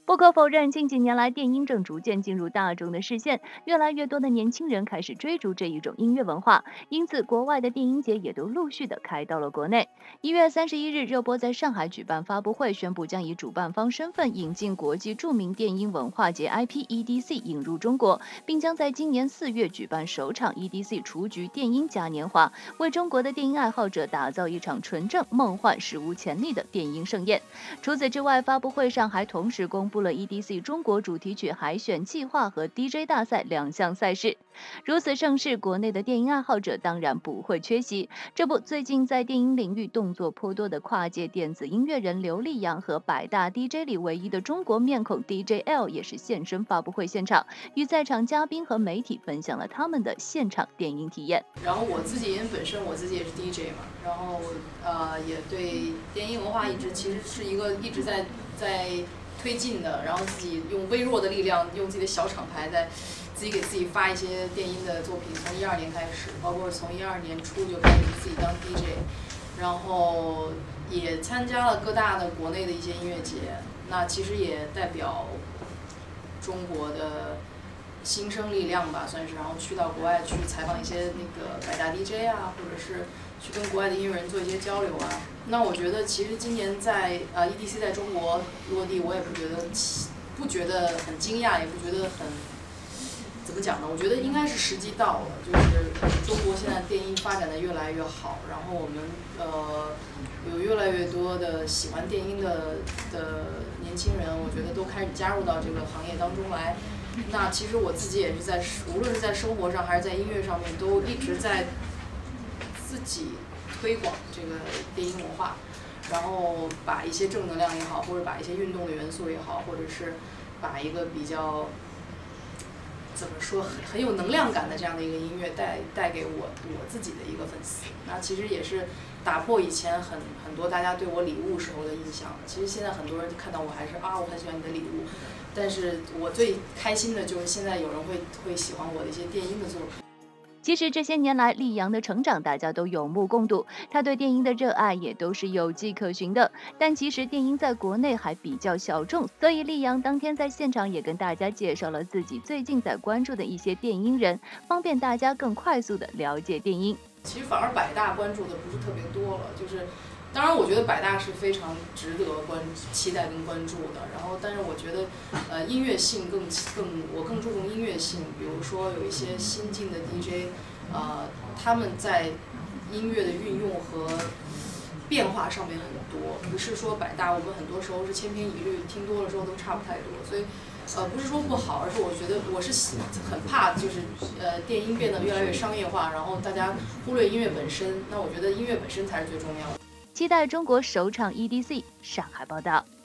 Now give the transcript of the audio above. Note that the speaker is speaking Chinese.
不可否认，近几年来电音正逐渐进入大众的视线，越来越多的年轻人开始追逐这一种音乐文化，因此国外的电音节也都陆续的开到了国内。1月31日，热播在上海举办发布会，宣布将以主办方身份引进国际著名电音文化节 IP EDC 引入中国，并将在今年4月举办首场 EDC 雏菊电音嘉年华，为中国的电音爱好者打造一场纯正、梦幻、史无前例的电音盛宴。除此之外，发布会上还同时公布了 EDC 中国主题曲海选计划和 DJ 大赛2项赛事。如此盛事，国内的电音爱好者当然不会缺席。这不，最近在电音领域动作颇多的跨界电子音乐人刘力扬和百大 DJ 里唯一的中国面孔 DJL 也是现身发布会现场，与在场嘉宾和媒体分享了他们的现场电音体验。 然后我自己因为本身我自己也是 DJ 嘛，然后也对电音文化其实是一个一直在推进的，然后自己用微弱的力量，用自己的小厂牌在自己给自己发一些电音的作品，从12年开始，包括从12年初就开始自己当 DJ， 然后也参加了各大的国内的一些音乐节，那其实也代表中国的新生力量吧，算是，然后去到国外去采访一些那个百大 DJ 啊，或者是去跟国外的音乐人做一些交流啊。那我觉得其实今年在EDC 在中国落地，我也不觉得很惊讶，也不觉得很怎么讲呢？我觉得应该是时机到了，就是中国现在电音发展的越来越好，然后我们有越来越多的喜欢电音的年轻人，我觉得都开始加入到这个行业当中来。那其实我自己也是无论是在生活上还是在音乐上面，都一直在自己推广这个电音文化，然后把一些正能量也好，或者把一些运动的元素也好，或者是把一个比较怎么说很有能量感的这样的一个音乐带给我自己的一个粉丝。那其实也是打破以前很多大家对我礼物时候的印象。其实现在很多人看到我还是我很喜欢你的礼物，但是我最开心的就是现在有人会喜欢我的一些电音的作品。 其实这些年来，力扬的成长大家都有目共睹，他对电音的热爱也都是有迹可循的。但其实电音在国内还比较小众，所以力扬当天在现场也跟大家介绍了自己最近在关注的一些电音人，方便大家更快速的了解电音。 其实反而百大关注的不是特别多了，就是当然我觉得百大是非常值得期待跟关注的，然后但是我觉得音乐性我更注重音乐性，比如说有一些新进的 DJ， 他们在音乐的运用和变化上面很多，不是说百大我们很多时候是千篇一律，听多了之后都差不太多，所以不是说不好，而是我觉得我是很怕就是电音变得越来越商业化，然后大家忽略音乐本身，那我觉得音乐本身才是最重要的。 期待中国首场 EDC 上海报道。